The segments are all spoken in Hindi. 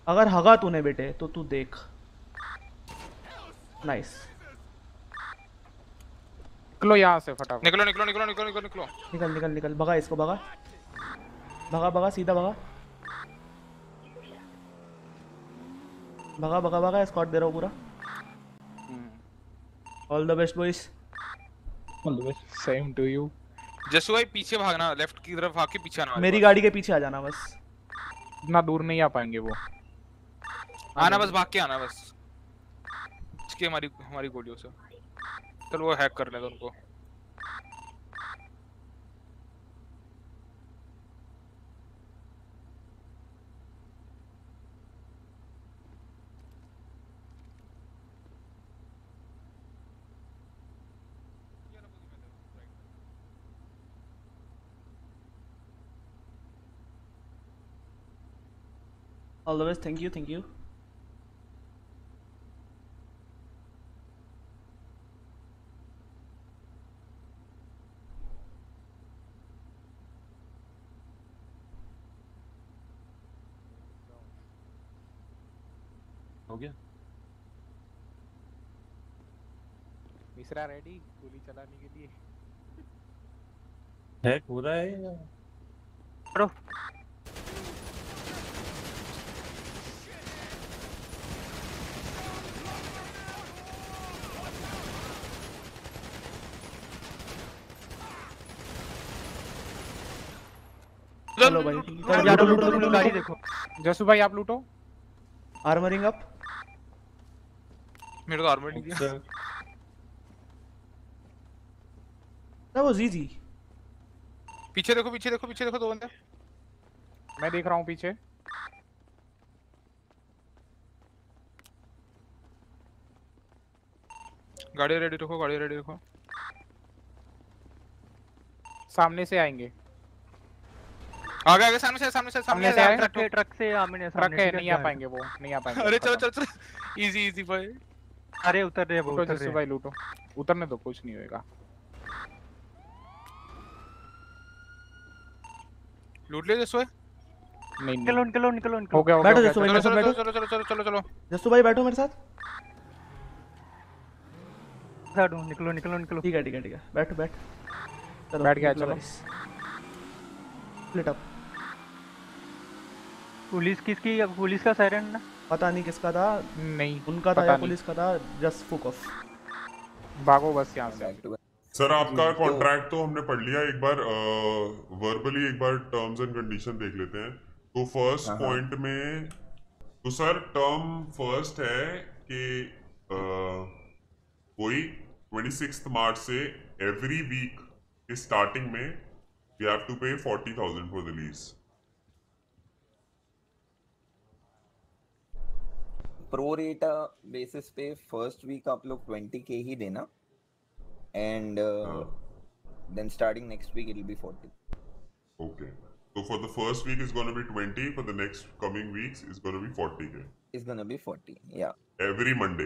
अगर हगा तूने बेटे तो तू देख। नाइस। निकलो यहाँ से फटाफट। निकलो निकलो निकलो निकलो निकलो निकलो। निकल निकल निकल, भगा इसको, भगा भगा भगा, सीधा भगा भगा भगा भगा। स्कॉट दे रहा हूँ पूरा। All the best boys. All the best, same to you. Jasu भाई पीछे भागना, लेफ्ट की तरफ भाग के पीछे आना। मेरी गाड़ी के पीछे आ जाना बस। इतना दूर नहीं आ पाएंगे वो। आना बस, भाग के आना बस। इसकी हमारी हमारी गोलियों से। चलो वो हैक कर ले उनको। All the best, thank you thank you. हो गया मिश्रा रेडी गोली चलाने के लिए? हैक हो रहा है या करो। चलो भाई, लूटो गाड़ी देखो। जसू भाई आप लूटो। Armouring up. मेरे को आर्मर नहीं दिया। ना वो जी। पीछे देखो पीछे देखो पीछे देखो, दो बंदे। मैं देख रहा हूँ पीछे। गाड़ी रेडी रखो, गाड़ी रेडी रखो। सामने से आएंगे। आगे आगे, सामने से सामने से ट्रक से आमने सामने। ट्रक है, नहीं आ पाएंगे वो, नहीं आ पाएंगे। अरे चलो चलो चलो, इजी इजी भाई। अरे उतर रहे वो, उतर जसू रहे भाई लूटो। उतरने दो, कुछ नहीं होएगा। लूट ले जसू भाई। नहीं निकलो निकलो निकलो निकलो। हो गया बैठो हो जसू भाई, चलो मेरे साथ चलो बैठो। चलो चलो चलो चलो। जसू भाई बैठो मेरे साथ। निकलो निकलो निकलो। ठीक है ठीक है ठीक है, बैठ बैठ। चलो बैठ गया, चलो। Split up. पुलिस किसकी? पुलिस का सायरन ना? पता नहीं किसका था। नहीं उनका था या पुलिस का था। जस्ट फुक ऑफ। भागो बस यहाँ से। सर आपका कॉन्ट्रैक्ट तो हमने पढ़ लिया, एक बार वर्बली एक बार टर्म्स एंड कंडीशन देख लेते हैं। तो फर्स्ट पॉइंट में तो सर टर्म फर्स्ट है कि कोई 26 मार्च से एवरी वीक के स्टार्टिंग में we have to pay 40,000 for the lease. Pro rata basis पे फर्स्ट वीक आप लोग 20K ही देना, and then starting next week it will be 40. Okay, so for the first week is going to be 20, for the next coming weeks is going to be 40K. It's going to be 40, yeah. Every Monday.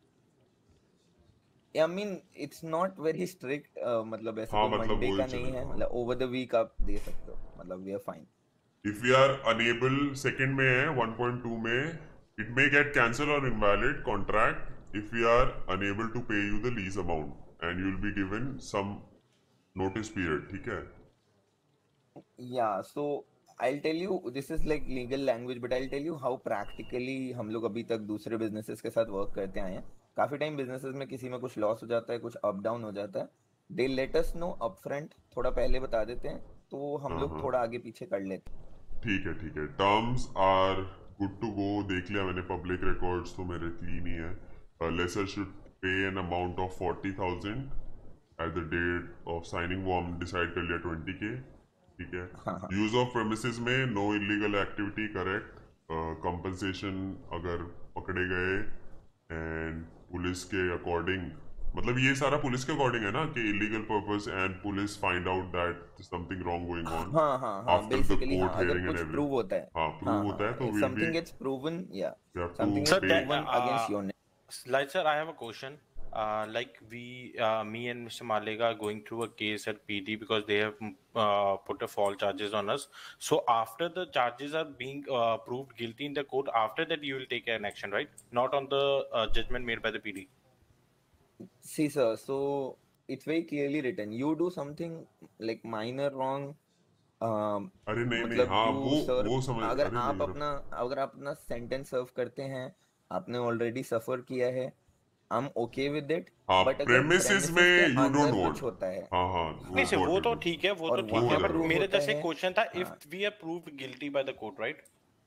Yeah, I mean it's not very strict, मतलब ऐसे कोई मंडे का नहीं है, मतलब over the week आप दे सकते हो, मतलब we are fine. If we are unable, second में है 1.2 में it may get cancelled or invalid contract if we are unable to pay you the lease amount and you will be given some notice period, ठीक है? Yeah, so I'll tell you, this is like legal language, but I'll tell you how practically हम लोग अभी तक दूसरे businesses के साथ work करते आए हैं। काफी टाइम businesses में किसी में कुछ लॉस हो जाता है, कुछ अप डाउन हो जाता है, they let us know upfront, थोड़ा पहले बता देते हैं, तो हम लोग थोड़ा आगे पीछे कर लेते हैं। ठीक है ठीक है, terms are good to go, देख लिया मैंने, पब्लिक रिकॉर्ड्स तो मेरे क्लीन ही है। Lessor should pay an amount of 40,000 at the date of signing, वो हम डिसाइड कर लिया 20K, ठीक है। यूज ऑफ प्रेमिसेस में no illegal activity, correct. Compensation अगर पकड़े गए एंड पुलिस के अकॉर्डिंग, मतलब ये सारा पुलिस के अकॉर्डिंग है ना कि illegal purpose and police find out that something wrong going on after the court hearing and everything. Prove होता है, हां प्रूव होता है तो समथिंग गेट्स प्रूवन, या we have something to gets proven against your name. Like sir, I have a question. like me and Mr. Malega are going through a case at PD because they have put a false charges on us. So after the charges are being proved guilty in the court, after that you will take an action, right? Not on the judgment made by the PD. See, sir, so it's very clearly written. You do something like minor wrong. अरे नहीं नहीं, मतलब हाँ you serve, वो समझ, अगर अरे आप नहीं अपना सेंटेंस सर्व करते हैं, आपने ऑलरेडी सफर किया है, I'm okay with it. हाँ, but अगर premises premises में के you अंदर don't कुछ want. होता है, हाँ हाँ नहीं सर, वो तो ठीक है, वो और तो ठीक वहाँ है, पर बट मेरे होता जैसे है, क्वेश्चन था, हाँ। if we are proved guilty by the court, right?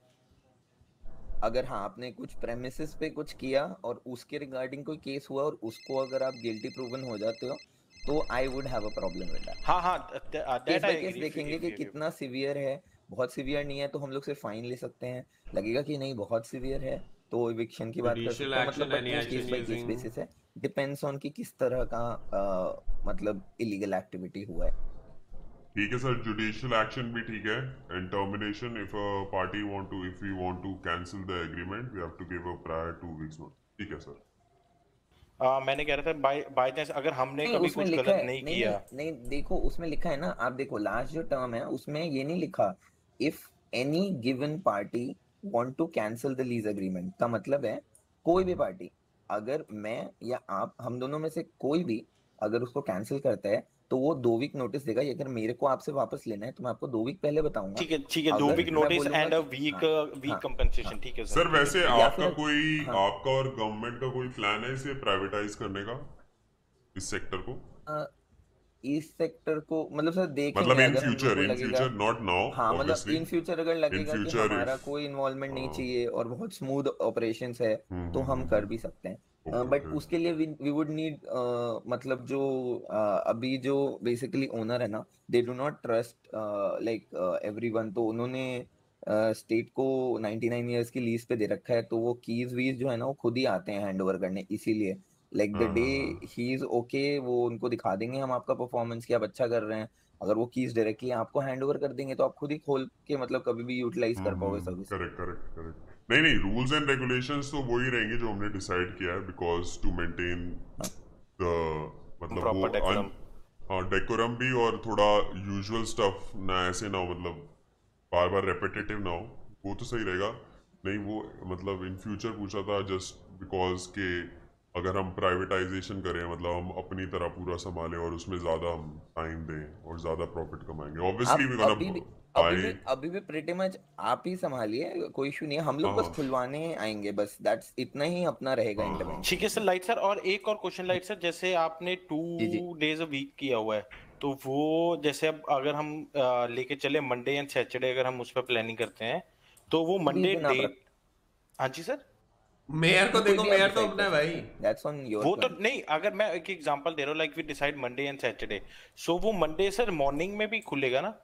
अगर हाँ आपने कुछ प्रेमिसेस पे कुछ किया और उसके रिगार्डिंग कोई केस हुआ और उसको अगर आप गिल्टी प्रूवन हो जाते हो, तो I would have a problem with that. हाँ हाँ, case that I by case agree. देखेंगे कि कितना सिवियर है। बहुत सिवियर नहीं है तो हम लोग सिर्फ फाइन ले सकते हैं, लगेगा कि नहीं बहुत सिवियर है तो इविक्शन की बात कर सकते हैं। मतलब बट वो केस बाय केस बेसिस है, डिपेंड्स ऑन कि किस तरह का मतलब इलीगल एक्टिविटी हुआ है। ठीक है सर, जुडिशियल एक्शन भी ठीक है, and termination if a party want to, if we want to cancel the agreement we have to give a prior 2 weeks notice. ठीक है सर। मैंने कह रहा था बाय चांस अगर हमने नहीं, कभी उसमें कुछ लिखा गलत है, नहीं नहीं, किया, नहीं, देखो उसमें लिखा है ना, आप देखो लास्ट जो टर्म है उसमें ये नहीं लिखा if any given party want to cancel the lease agreement. का मतलब है कोई भी पार्टी, अगर मैं या आप, हम दोनों में से कोई भी अगर उसको कैंसिल करता है तो वो 2 वीक नोटिस देगा। अगर मेरे को आपसे वापस लेना है तो मैं आपको 2 वीक पहले बताऊंगा। ठीक है 2 अगर वीक मैं नोटिस बोलूंगा एंड अ कि- वीक हाँ, वीक हाँ, कंपनसेशन। हाँ। ठीक है सर वैसे या आपका फिर- कोई हाँ। आपका और गवर्नमेंट का कोई प्लान है इसे प्राइवेटाइज करने का, इस सेक्टर को? इस सेक्टर को मतलब सर देखेंगे, मतलब इन अगर हम लोग फ्यूचर, को इन लगेगा, फ्यूचर, नॉट नाउ हाँ मतलब ऑब्वियसली। इन फ्यूचर अगर लगेगा कि future हमारा if- कोई इन्वॉल्वमेंट नहीं हाँ। चाहिए और बहुत स्मूथ ऑपरेशंस है तो हम कर भी सकते हैं। Okay, but okay. उसके लिए वी वुड नीड मतलब जो अभी जो बेसिकली ओनर है ना, they do not trust like everyone, तो उन्होंने स्टेट को 99 इयर्स की लीज पे दे रखा है, तो वो कीज वीज जो है ना वो खुद ही आते हैं हैंड ओवर करने। इसीलिए लाइक द डे ही इज ओके, वो उनको दिखा देंगे हम आपका परफॉर्मेंस कि आप अच्छा कर रहे हैं। अगर वो कीज डायरेक्टली आपको हैंड ओवर कर देंगे तो आप खुद ही खोल के मतलब कभी भी यूटिलाइज कर पाओगे सर्विस। Correct correct correct. नहीं नहीं, रूल्स एंड रेगुलेशंस तो वही रहेंगे जो हमने डिसाइड किया है, बिकॉज टू मेंटेन द मतलब Proper decorum. हाँ डेकोरम भी, और थोड़ा यूजुअल स्टफ ना, ऐसे ना हो मतलब बार बार रेपिटेटिव ना हो, वो तो सही रहेगा। नहीं वो मतलब इन फ्यूचर पूछा था जस्ट बिकॉज के अगर हम प्राइवेटाइजेशन करें, मतलब हम अपनी तरह पूरा संभालें और उसमें ज़्यादा हम टाइम दें और ज़्यादा प्रॉफिट कमाएंगे। ऑब्वियसली वी अभी भी प्रीटी मच आप ही संभालिए, कोई इशू नहीं है। हम लोग बस खुलवाने आएंगे, बस दैट्स इतना ही अपना रहेगा इंटरवेंशन। ठीक है सर। लाइट सर, और एक और क्वेश्चन लाइट सर, जैसे आपने 2 days अ वीक किया हुआ है, तो वो जैसे अब अगर हम लेके चले मंडे एंड सैटरडे, अगर हम उस पर प्लानिंग करते हैं तो वो मंडे डे। हाँ जी सर, मेयर को देखो, मेयर तो अपना है भाई। दैट्स ऑन योर वो तो नहीं, अगर मैं एक एग्जांपल दे रहा हूँ, like we decide Monday and Saturday, so वो मंडे सर मॉर्निंग में भी खुलेगा ना?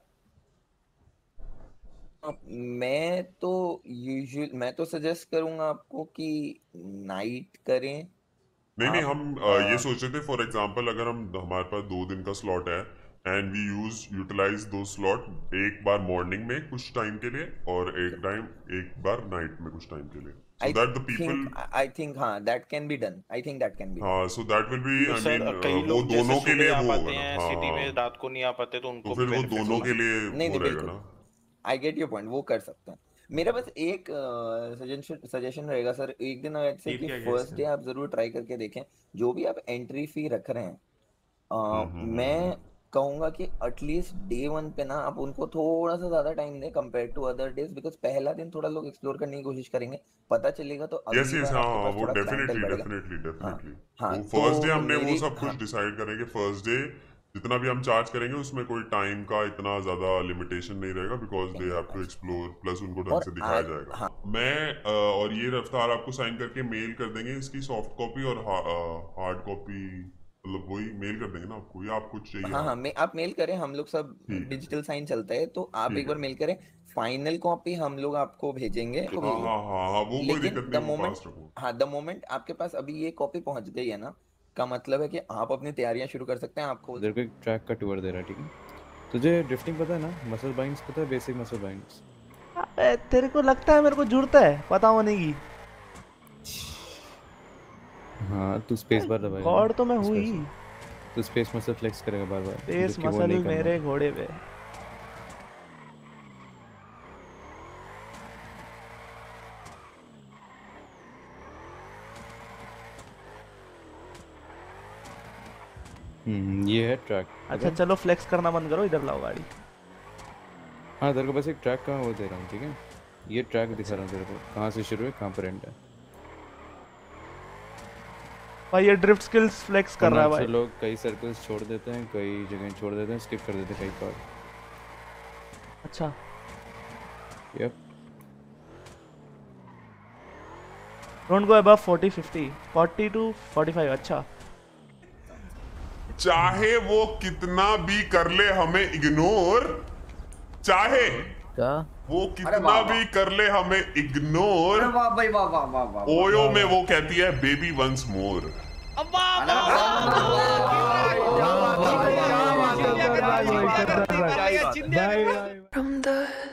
मैं तो सजेस्ट करूंगा आपको कि नाइट करें। नहीं नहीं, हम ये सोच रहे थे फॉर एग्जांपल अगर हम हमारे पास 2 दिन का स्लॉट है एंड वी यूटिलाइज दो स्लॉट, एक बार मॉर्निंग में कुछ टाइम के लिए और एक बार नाइट में कुछ टाइम के लिए, so that the people I think हाँ that can be done. I think that can be done. हाँ, so that will be I sir mean कई वो लोग दोनों जैसे के लिए सुबह आ वो पाते होगा हैं ना, सिटी हाँ में, रात को नहीं आ पाते, तो उनको तो फिर वो benefit दोनों होगा। के लिए नहीं वो नहीं रहेगा बिल्कुल, ना। आई गेट योर पॉइंट, वो कर सकते हैं। मेरा बस एक सजेशन रहेगा सर, एक दिन ऐसे कि फर्स्ट डे आप जरूर ट्राई करके देखें, जो भी आप एंट्री फी रख रहे हैं, मैं कहूंगा कि एटलीस्ट डे 1 पे ना आप उनको थोड़ा सा ज्यादा टाइम दें compare to other days, because पहला दिन थोड़ा लोग एक्सप्लोर करने की कोशिश करेंगे, पता चलेगा तो यस अगली यस, बार हाँ आपके पास वो थोड़ा डेफिनेटली क्लाइंटेल डेफिनेटली डेफिनेटली हाँ, वो तो फर्स्ट डे हमने वो मेरी- सब कुछ डिसाइड करेंगे। फर्स्ट डे जितना भी हम चार्ज करेंगे उसमें कोई टाइम का इतना ज्यादा लिमिटेशन नहीं रहेगा, because they have to explore, plus उनको ढंग और से दिखाया आज- जाएगा। हाँ। मैं और ये रफ्तार आपको साइन करके मेल कर देंगे, इसकी सॉफ्ट कॉपी और हार्ड कॉपी मतलब वही मेल कर देंगे ना आपको, या आप कुछ चाहिए? हाँ हाँ आप मेल करें, हम लोग सब डिजिटल साइन चलता है, तो आप ठीक एक बार है। मेल करें, फाइनल कॉपी हम लोग आपको भेजेंगे। हाँ हाँ हाँ, वो कोई लेकिन दिक्कत नहीं, वो पास रखो। द मोमेंट आपके पास अभी ये कॉपी पहुंच गई है ना, का मतलब है कि आप अपनी तैयारियां शुरू कर सकते हैं। आपको तेरे को एक ट्रैक का टूर दे रहा है, ठीक है? तुझे ड्रिफ्टिंग पता है ना, मसल बाइंड्स पता है, बेसिक मसल बाइंड्स? अबे तेरे को लगता है मेरे को जुड़ता है पता होने की? हाँ तू स्पेस बार दबाएगा। गॉड तो मैं हूँ ही। तू स्पेस मसल फ्लेक्स करेगा बार बार। स्पेस मसल मेरे घोड़े पे। ये है ट्रैक। अच्छा चलो फ्लेक्स करना बंद करो, इधर लाओ गाड़ी। हाँ तेरे को बस एक ट्रैक का वो दे रहा हूँ, ठीक है? ये ट्रैक दिखा रहा हूँ तेरे को, कहाँ से शुरू है कहाँ पर एंड है। भाई ये ड्रिफ्ट स्किल्स फ्लेक्स कर रहा है भाई। लोग कई सर्कल्स छोड़ देते हैं, कई जगह छोड़ देते हैं, स्किप कर देते हैं कई बार। अच्छा yup. Don't go above 40 50 40 to 45। अच्छा चाहे वो कितना भी कर ले हमें इग्नोर, चाहे क्या वो कितना भी कर ले हमें इग्नोर, वाह भाई वाह वाह वाह वाह। ओयो में वो कहती है baby once more. From the